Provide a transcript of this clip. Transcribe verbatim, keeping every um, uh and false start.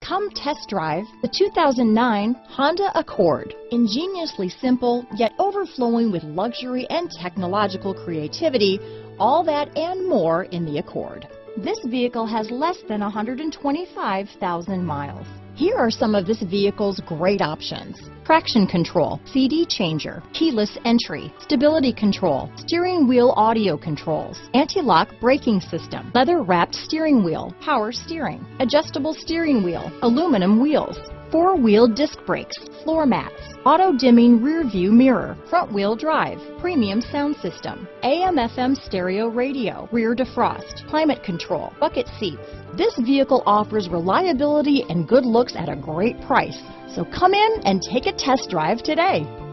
Come test drive the two thousand nine Honda Accord. Ingeniously simple, yet overflowing with luxury and technological creativity, all that and more in the Accord. This vehicle has less than one hundred twenty-five thousand miles. Here are some of this vehicle's great options: traction control, C D changer, keyless entry, stability control, steering wheel audio controls, anti-lock braking system, leather-wrapped steering wheel, power steering, adjustable steering wheel, aluminum wheels, four-wheel disc brakes, floor mats, auto-dimming rear-view mirror, front-wheel drive, premium sound system, A M F M stereo radio, rear defrost, climate control, bucket seats. This vehicle offers reliability and good looks at a great price. So come in and take a test drive today.